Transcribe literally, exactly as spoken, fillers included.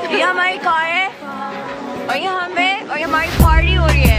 ये हमारी कार है और यहाँ पे और ये हमारी पार्टी हो रही है।